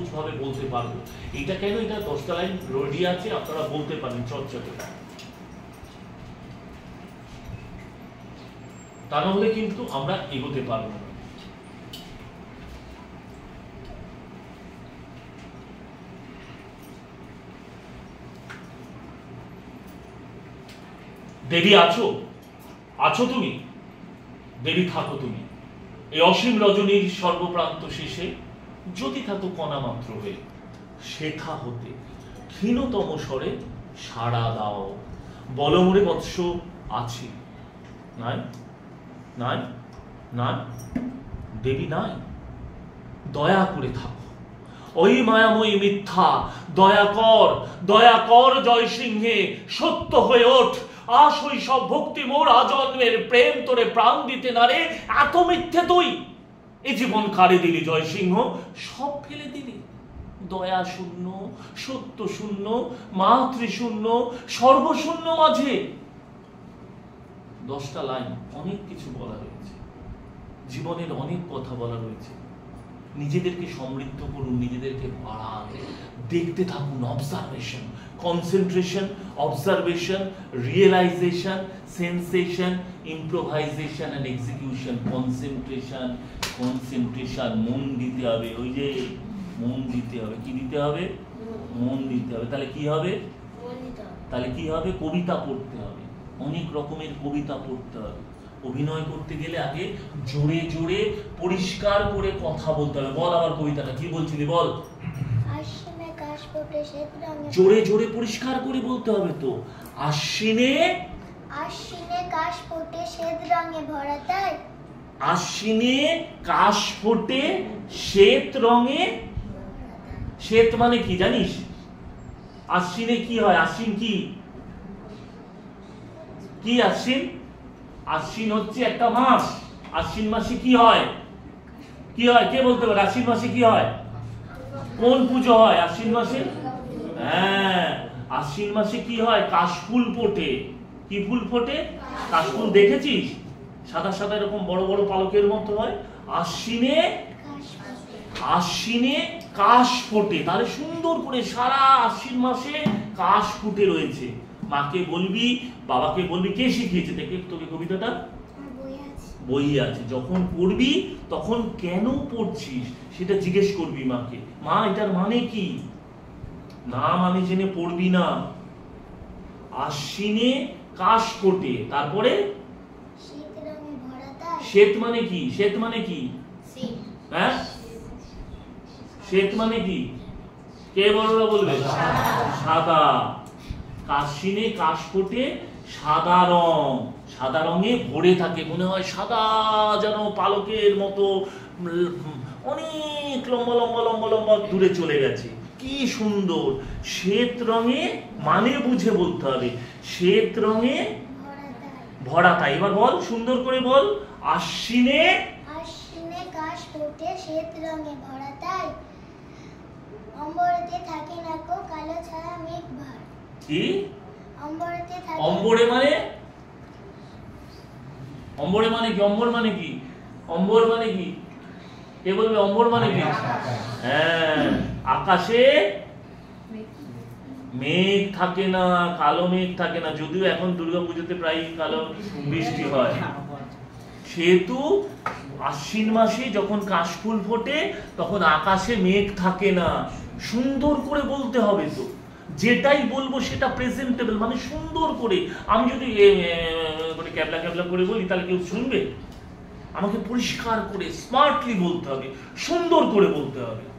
ভাবে বলতে পারবো। এটা কেন, এটা 10টা লাইন রেডি আছে, আপনারা বলতে পারেন চর্চা করে। তা নাহলে কিন্তু আমরা এগোতে পারবো না। দেবী আছো, আছো তুমি, দেবী থাকো তুমি এই অসীম রজনীর সর্বপ্রান্ত শেষে, যদি থাকো কণা মাত্র হয়ে শেখা হতে ক্ষীণতম স্বরে সাড়া দাও। বলমরে বৎস আছি, নাই নাই নাই, দেবী নাই, দয়া করে থাকো ওই মায়াময়ী মিথ্যা, দয়া কর জয় সিংহে, সত্য হয়ে ওঠ, আসই সব ভক্তি মোর আজন্মের প্রেম তোরে প্রাণ দিতে না রে, এত মিথ্যে তুই এ জীবন কারে দিলি জয় সিংহ, সব ফেলে দিলি, দয়া শূন্য, সত্য শূন্য, মাতৃশূন্য, সর্বশূন্য মাঝে। 10টা লাইন, অনেক কিছু বলা রয়েছে, জীবনের অনেক কথা বলা রয়েছে। নিজেদেরকে সমৃদ্ধ করুন, নিজেদেরকে বাড়ান, দেখতে থাকুন, observation, concentration, observation, realisation, sensation, improvisation and execution. Concentration, মন দিতে হবে, ওই যে মন দিতে হবে, কি দিতে হবে, মন দিতে হবে। তাহলে কি হবে, কবিতা পড়তে হবে, অনেক রকমের কবিতা পড়তে হবে। অভিনয় করতে গেলে আগে জোরে জোরে পরিষ্কার করে কথা বলতে হবে। বল আবার কবিতাটা কি বলছিলি, বল। জোরে জোরে পরিষ্কার করে বলতে হবে তো। আশ্বিনে কাশ ফোটে শ্বেত রঙে ভরা তাই, আশ্বিনে কাশ ফোটে শ্বেত রঙে। শ্বেত মানে কি জানিস? আশ্বিনে কি হয়? আশ্বিন কি কি আশ্বিন? আশ্বিন হচ্ছে একটা মাস। আশ্বিন মাসে কি হয়, কি হয় কে বলতে পারে? আশ্বিন মাসে কি হয়, কোন পুজো হয় আশ্বিন মাসে? হ্যাঁ, আশ্বিন মাসে কি হয়? কাশফুল ফোটে। কি ফুল ফোটে? কাশফুল। দেখেছিস? সাদা সাদা এরকম বড় বড় পালকের মতো হয়। আশ্বিনে কাশ ফোটে। তাহলে সুন্দর করে সারা আশ্বিন মাসে কাশ ফুটে রয়েছে। মাকে বলবি, বাবাকে বলবি, কে শিখিয়েছে দেখে তোকে কবিতাটা? বই আছে। যখন পড়বি তখন কেন পড়ছিস সেটা জিজ্ঞেস করবি মাকে। মা এটার মানে কি? না মানে জেনে পড়বি না। আশ্বিনে কাশ ফোটে, তারপরে শ্বেত মানে কি? শ্বেত মানে কি? হ্যাঁ, শ্বেত মানে কি? কে বড়রা বলবে? সাদা। আশ্বিনে কাশ ফোটে সাদা রং, সাদা রঙে ভরে থাকে, মনে হয় সাদা যেন পালকের মতো অনেক লম্বা লম্বা লম্বা লম্বা দূরে চলে গেছে। কি সুন্দর। শ্বেত রঙে মানে বুঝে বলতে হবে, শ্বেত রঙে ভরা তাই। এবার বল, সুন্দর করে বল। আশ্বিনে কাশ ফোটে শ্বেত রঙে ভরা তাই, অম্বরেতে থাকে না কো কালো ছায়া মেঘ ভার। কি? অম্বরে মানে? অম্বরে মানে কি? অম্বর মানে কি? অম্বর মানে কি? কে বলবে অম্বর মানে কি? হ্যাঁ, আকাশে মেঘ থাকে না, কালো মেঘ থাকে না। যদিও এখন দুর্গাপুজোতে প্রায় কালো বৃষ্টি হয়। সেহেতু আশ্বিন মাসে যখন কাশফুল ফোটে তখন আকাশে মেঘ থাকে না। সুন্দর করে বলতে হবে তো, যেটাই বলবো সেটা প্রেজেন্টেবল, মানে সুন্দর করে। আমি যদি ক্যাবলা ক্যাবলা করে বলি তাহলে কেউ শুনবে? আমাকে পরিষ্কার করে স্মার্টলি বলতে হবে, সুন্দর করে বলতে হবে।